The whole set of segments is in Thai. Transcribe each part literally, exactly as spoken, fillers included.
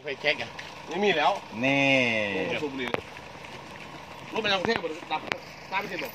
ไฟแช็กอ่ะไม่มีแล้วนี่สูบบุหรี่รถไปทางกรุงเทพดับตามไปเสร็จหมด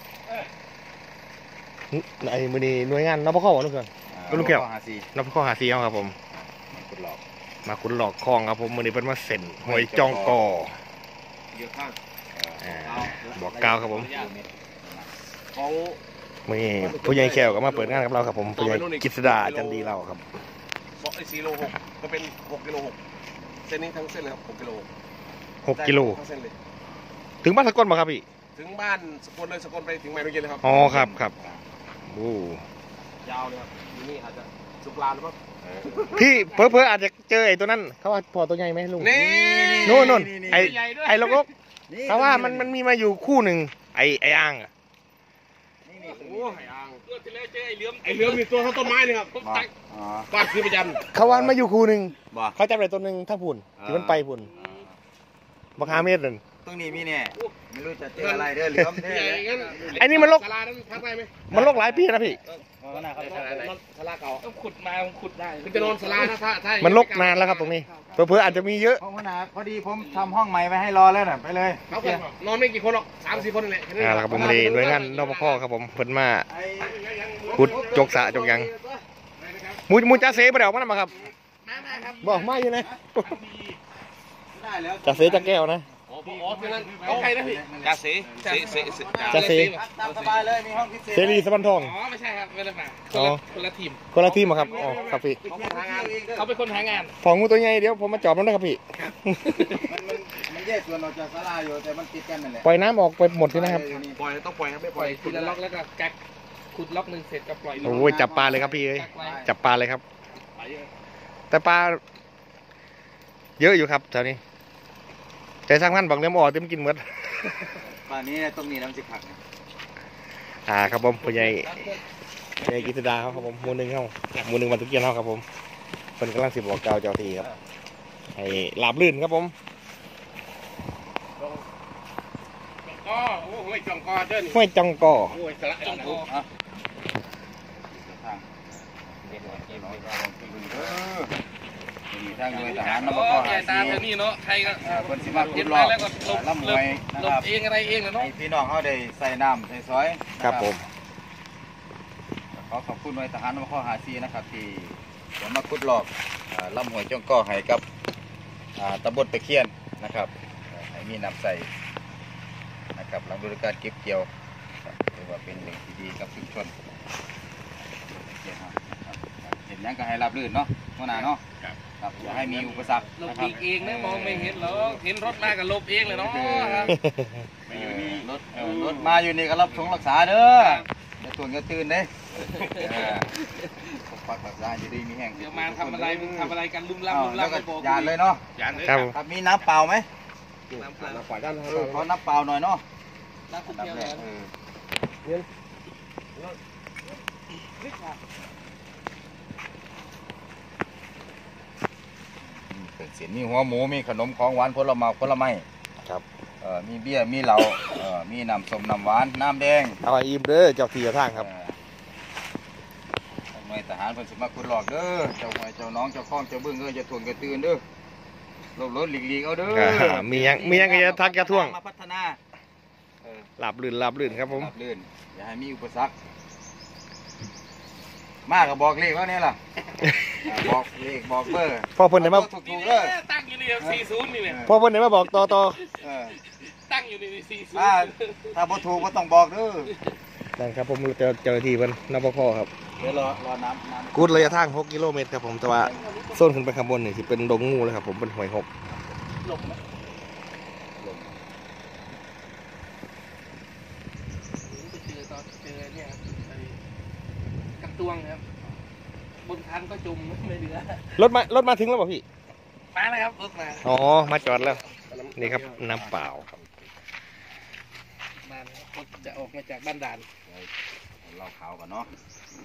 ไอ้มือนี้หน่วยงานนปคลุงเกินลุงแก้วนปคหาซีครับผมมาขุดหลอกมาขุดหลอกคลองครับผมมือนี้เป็นมาเซ็นหวยจองกอเยอะข้างบอกกล่าวครับผมของมือผู้ใหญ่แขวก็มาเปิดงานกับเราครับผมผู้ใหญ่กิษดาจันดีเราครับบอกไอ้สี่โลหกก็เป็นหกกิโลหกเส้นนี้ทั้งเส้นเลยครับหกกิโลหกกิโลทั้งเส้นเลยถึงบ้านสกลมาครับพี่ถึงบ้านสกลเลยสกลไปถึงแม่นุเย็นเลยครับอ๋อครับครับโอ้ยาวเลยครับอยู่นี่อาจจะสุกลาหรือเปล่าพี่เพิ่อๆอาจจะเจอไอ้ตัวนั้นเขาว่าพอตัวใหญ่ไหมลุงนี่นู่นนู่นไอ้ไอ้ลกๆเขาว่ามันมันมีมาอยู่คู่หนึ่งไอ้ไอ้อ่างอ่ะโอ้ไอ้อ่างตัวที่แล้วเจอไอ้เหลือมไอ้เหลือมมีตัวเท่าต้นไม้เลยครับฟาดคือประจำเขาว่ามาอยู่คู่หนึ่งเขาจับได้ตัวหนึ่งทั้งพุ่นที่มันไปพุ่นบักฮาเมตรนั่นตรงนี้มีเนี่ยไม่รู้จะเจออะไรเด้อเหลือมเด้อไอ้นี่มันลกสลานั้นพักได้ไหมมันลกหลายปีนะพี่สลาเก่าต้องขุดมาขุดได้คือจะนอนสลาถ้าถ้ามันลกนานแล้วครับตรงนี้เพื่ออาจจะมีเยอะพอพอดีผมทำห้องใหม่ไว้ให้รอแล้วน่ะไปเลยเขานอนไม่กี่คนหรอกสามสี่คนนี่แหละอ่าแล้วครับผมเลยหน่วยงานนปคครับผมเพิ่นมาขุดจกสะจกยังมูมูจ่าเสไปเดี๋ยวมาหน่อยครับบอกมาอยู่นะจ่าเสจ่าแก้วนะอ๋ออ๋อที่นั่นเขาใครนะพี่จ่าเสเสเสจ่าเสตามสบายเลยมีห้องพิเศษเสรีสวรรณทองอ๋อไม่ใช่ครับไม่ได้มาคนละทีมคนละทีมครับอ๋อครับพี่เขาเป็นคนหางานพองูตัวใหญ่เดี๋ยวผมมาจอบมันได้ครับพี่มันมันแยกส่วนออกจากศาลาอยู่แต่มันติดกันนั่นแหละปล่อยน้ำออกไปหมดใช่ไหมครับปล่อยต้องปล่อยครับไม่ปล่อยทีละล็อกแล้วก็กักขุดล็อกหนึ่งเสร็จก็ปล่อยโอ้ยจับปลาเลยครับพี่เอ้ยจับปลาเลยครับแต่ปลาเยอะอยู่ครับแถวนี้ใจสร้างพันบอกเลี้ยงออกเต็มกินหมดป่านนี้ตรงนี้น้ำจิกผักอ่าครับผมผู้ใหญ่ผู้ใหญ่กิษดาครับผมมูนึงเข้ามูนึงมาตุกเกียนเข้าครับผมเป็นกำลังสิบบอกเก่าเจ้าทีครับให้หลาบลื่นครับผมก็โอ้ยจองกอเดินห้วยจองกอโอ้ยสละจองกอทางหน่วยทหารนปคหาซีนี่เนาะใครก็คนสิมาขุดหลอกล่ำมวยนะครับเองอะไรเองเนาะพี่น้องเขาได้ใส่น้ำใส่ซอยครับผมขอขอบคุณหน่วยทหารนปคหาซีนะครับที่จะมาขุดหลอกล่ำมวยจ้องก่อให้กับตำบลตะเคียนนะครับให้มีน้ำใส่นะครับหลังฤดูกาลเก็บเกี่ยวถือว่าเป็นสิ่งที่ดีกับชุมชนเห็นยังก็ให้รับรื่นเนาะเมื่อนาเนาะครับอย่าให้มีอุปสรรคหลบเองนะมองไม่เห็นหรอกเห็นรถมากับหลบเองเลยเนาะรถรถมาอยู่นี่ก็รับชงรักษาเด้ออย่าตื่นอย่าตื่นเด้ปกปักรักษาอยู่ดีมีแห้งเดี๋ยวมาทำอะไรทำอะไรกันลุ่มล่ำลุ่มล่ำก็ยานเลยเนาะยานเลยครับมีน้ำเปล่าไหมน้ำเปล่าน้ำเปล่าด้านขอน้ำเปล่าหน่อยเนาะน้ำคุกเดียวเลยเสียนมีหัวหมูมีขนมของหวานผลไม้ผลไม้ครับเอ่อมีเบียร์มีเหล้าเอ่อมีน้ำส้มน้ำหวานน้ำแดงเอาไอ้อิ่มเด้อเจ้าที่เจ้าทางครับหน่วยทหารเพิ่นสิมาขุดหลอกเด้อเจ้าหอยเจ้าน้องเจ้าข้องเจ้าบึ้งเอ้ยจะทวงกระตื่นเด้อลบรถหลีกๆเอาเด้อมียังมียังก็จะทักจะท่วงมาพัฒนาหลับลื่นหลับลื่นครับผมหลับลื่นอย่าให้มีอุปสรรคมากก็บอกเลขแล้วเนี่ยล่ะบอกเลขบอกเบอร์พ่อเพิ่นไหนมาถูกๆเลยตั้งอยู่ในสี่ศูนย์นี่แหละพ่อเพิ่นไหนมาบอกต่อต่อตั้งอยู่ในสี่ศูนย์ถ้าบ่ถูกก็ต้องบอกเด้อนั่นครับผมเจอเจอที่เพิ่นนปคครับเดี๋ยวรอรอน้ำน้ำกูดระยะทางหกกิโลเมตรครับผมแต่ว่าโซนขึ้นไปข้างบนนี่ที่เป็นดงงูเลยครับผมเป็นหอยหกลมเจอตอนเจอเนี่ยกระตวงครับบนคันก็จุ่มไม่เหลือรถมารถมาถึงแล้วป่ะพี่มาแล้วครับรถมาอ๋อมาจอดแล้วนี่ครับน้ำเปล่าครับมาจะออกมาจากบ้านด่านเหล้าขาวกันเนาะ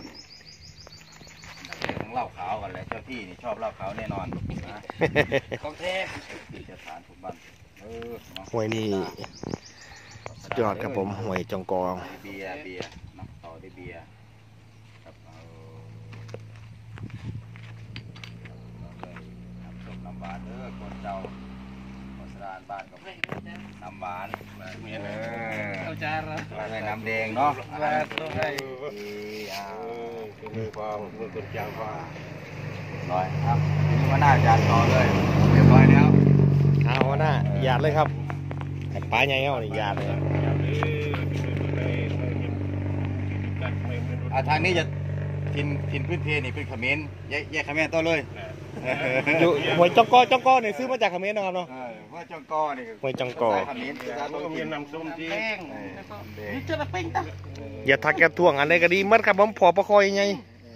ของเหล้าขาวกันเลยเจ้าที่นี่ชอบเหล้าขาวแน่นอนนะของแท้ที่จะทานทุกบ้านเออหวยนี่จอดครับผมหวยจองกองเบียร์เบียร์น้ำต่อได้เบียร์ครับเอาน้ำส้มน้ำำหวานเด้อคนเจ้าคนสรานบ้านกับน้ำหวานเมียนเอาจานละให้น้ำแดงเนาะมาต้องให้อ้าวมือความมือคนจางฟ้าร้อยครับทีนี้ว่าหน้าจานต่อเลยเรียบร้อยแล้วเอาหน้าหยาดเลยครับปลาใหญ่เอานี่หยาดเลยอ่าทางนี้จะทินทินพื้นเพนี่เป็นเขมรแยกแยกเขมรต่อเลยอยู่หวยจองกอจองกอเนี่ยซื้อมาจากเขมรนะครับเนาะเออว่าจองกอนี่หวยจองกอภาษาเขมรภาษาท้องถิ่นน้ำส้มที่แป้งนี่เจอแป้งตั้งอย่าทักแกท่วงอันใดก็ดีมัดครับผมพอประคอยยังไง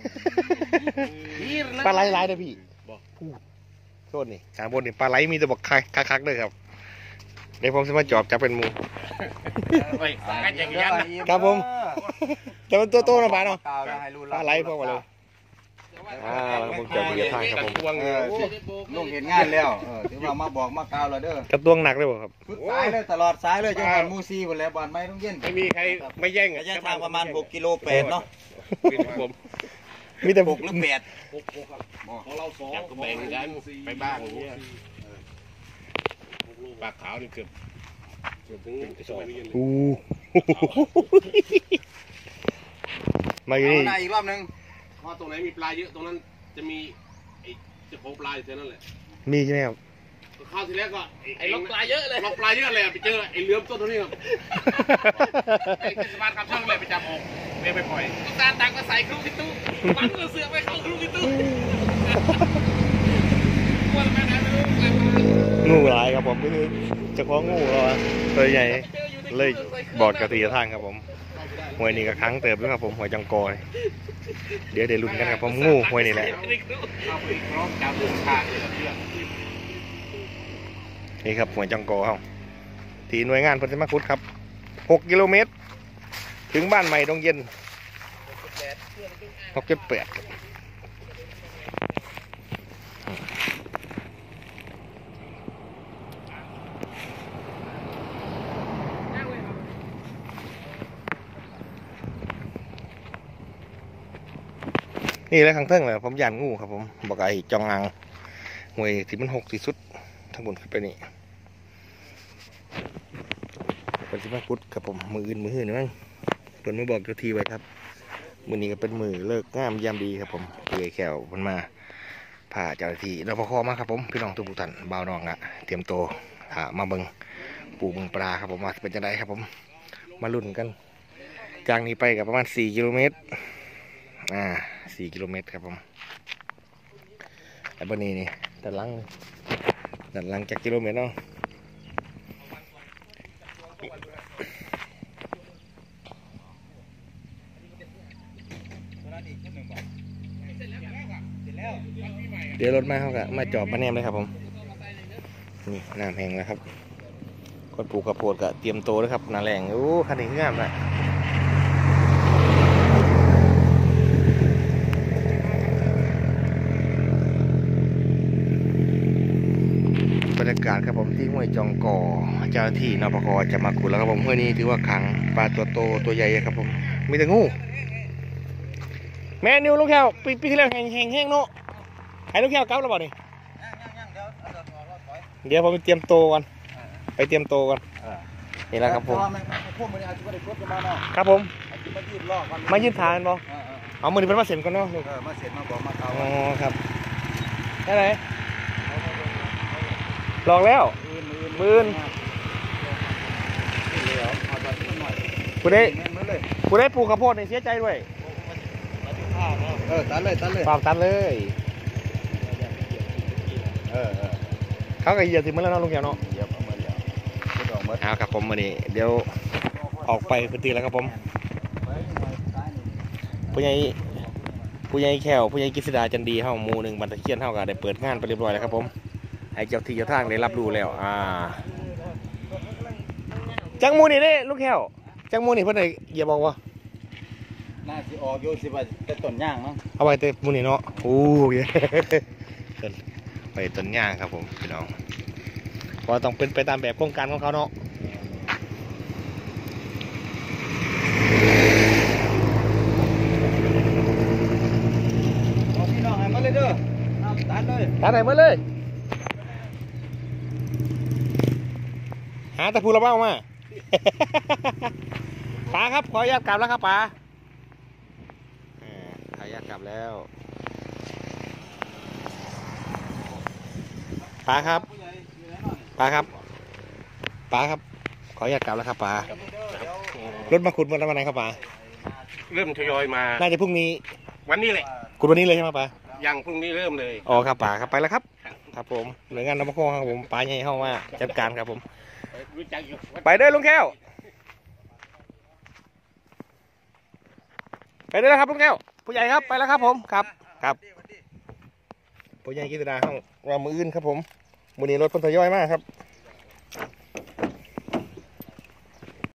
ปลาไหลหลายเลยพี่พูดโทษนี่ข้างบนนี่ปลาไหลมีแต่บอกคักๆเลยครับเดี๋ยวผมจะมาจอบจับเป็นหมูไปกันอย่างยันนะครับผมแต่มันตัวโตนะปลาเนาะกาวแล้วให้รู้ปลาไหลพวกมาเลยอ่าแล้วผมจอบเบียร์ทางครับผมเออลุงเห็นงานแล้วเออถือว่ามาบอกมากาวแล้วเด้อกระต้วงหนักเลยบ่ครับสุดสายเลยตลอดสายเลยจังหวัดมูซีหมดแล้วบ้านไม้ต้องเย็นไม่มีใครไม่แย่งระยะทางประมาณหกกิโลแปดเนาะผมมีแต่หกหรือแปดของเราสองอยากแบ่งกันไปบ้างอย่างเงี้ยปลาขาวนี่เกือบเกือบถึงกระสอบอู้มาอยู่เอานี่หน้าอีกรอบหนึงเพราะตรงไหนมีปลาเยอะตรงนั้นจะมีไอ้เจ้าของปลาอยู่แถวนั้นแหละมีใช่ไหมครับข้าวทีแรกก็ไอ้ล็อกปลาเยอะเลยล็อกปลาเยอะเลยไปเจอไอ้เหลือมต้นเท่านี้ครับไอ้เทศบาลคำช่างเลยไปจับออกไม่ไปปล่อยตาต่างก็ใส่ครูที่ตู้มันก็เสือกไปเข้าครูที่ตู้กวนไปไหนไม่รู้กลับมางูหลายครับผมคือเจะคล้าของงูเราอะตัวใหญ่เลยบอดกระตีกระทางครับผมหวยนี่ก็ครั้งเติบด้วยครับผมหวยจังกอนี่เดี๋ยวเดี๋ยวลุ้นกันครับผมงูหวยนี่แหละเข้าไปพร้อมจับลูกค้าเลยเพื่อนนี่ครับหวยจังกอเขาที่หน่วยงานพัฒนาคุดครับหกกิโลเมตร ถึงบ้านใหม่ดงเย็นหกเจ็ดแปดนี่แหละข้างเทิงเลยผมยานงูครับผมบอกไอ้จองอังหวยที่มันหกที่สุดทั้งหมดขึ้นไปนี่เป็นที่มาพุดครับผมมืออื่นมือหื่นมั้งเปิดมาบอกเจ้าทีไว้ครับมือนี้ก็เป็นมือเลิกงามยามดีครับผมเปื่อยแขวมันมาผ่าเจ้าหน้าที่เราพอคอมาครับผมพี่น้องทุกท่านบ่าวนองอะเตรียมตัวหามาเบิงปูเบิงปลาครับผมว่าเป็นจังไดครับผมมาลุ้นกันจากนี้ไปกับประมาณสี่กิโลเมตรอ่าสี่กิโลเมตรครับผมไอ้บนนี้นี่ด้านหลังด้านหลังจากกิโลเมตรเนาะเดี๋ยวรถมาเขากะมาจอดมาแนมเลยครับผมนี่น้ำแห้งแล้วครับคนปลูกข้าวโพดกะเตรียมโตแล้วครับนาแรงโอ้คันนี้งามเลยบรรยากาศครับผมที่ห้วยจองก่อเจ้าหน้าที่นปกจะมาขุดแล้วครับผมห้วยนี้ถือว่าขังปลาตัวโตตัวใหญ่ครับผมมีแต่งูแม่นิวลูกแก้วปีปีที่แล้วแห้งแห้งแห้งเนาะให้ลูกแก้วกลับแล้วบ่นี่เดี๋ยวผมไปเตรียมโตก่อนไปเตรียมโตก่อนนี่แหละครับผมครับผมมายืนทานบ่เอามือนี่เป็นมาเสร็จก่อนเนาะลูกเออมาเสร็จมาบอกมาเขาอ๋อครับได้ไหนลองแล้วมื่นกูได้กูได้ปลูกข้าวโพดในเสียใจด้วยเออตัดเลยตัดเลยปาล์มตัดเลยเออเออเขาก็เหยียบถึงมันแล้วเนาะลุงแก้วเนาะเหยียบเอามาเดี๋ยวไม่ต้องมาเอาครับผมมาดิเดี๋ยวออกไปพื้นที่แล้วครับผมผู้ใหญ่ผู้ใหญ่แขวผู้ใหญ่กฤษดาจันดีเฮาหมู่หนึ่งบันตะเคียนเฮาก็ได้เปิดงานไปเรียบร้อยแล้วครับผมให้เจ้าที่เจ้าทางได้รับรู้แล้วอ่าจังหมูนี่เด้ลูกแขวจังหมูนี่เพิ่นได้เหยียบบอกว่าน่าสิออกอยู่สิว่าแต่ต้นย่างเนาะเอาไปเตะหมูนี่เนาะโอ้ยไปต้นย่างครับผมพี่น้องเพราะต้องเป็นไปตามแบบโครงการของเขาเนาะเอาพี่น้องให้มาเลยเด้อเอาตัดเลยตัดไหนมาเลยหาแต่ผู้ระเบ้ามาป๋าครับขออนุญาตกลับแล้วครับป๋าขออนุญาตกลับแล้วป๋าครับป๋าครับป๋าครับขออนุญาตกลับแล้วครับป๋ารถมาขุดวันไหนครับป๋าเริ่มทยอยมาน่าจะพรุ่งนี้วันนี้เลยขุดวันนี้เลยใช่ไหมป๋ายังพรุ่งนี้เริ่มเลยอ๋อครับป๋าครับไปแล้วครับครับผมหน่วยงานนพคครับผมป๋าใหญ่เข้ามาจัดการครับผมรู้จักอยู่ไปเด้อลุงแก้วไปเด้อครับลุงแก้วผู้ใหญ่ครับไปแล้วครับผมครับครับผู้ใหญ่กิษดาห้องเรามืออื่นครับผมมือนี้รถเพิ่นทยอยมากครับ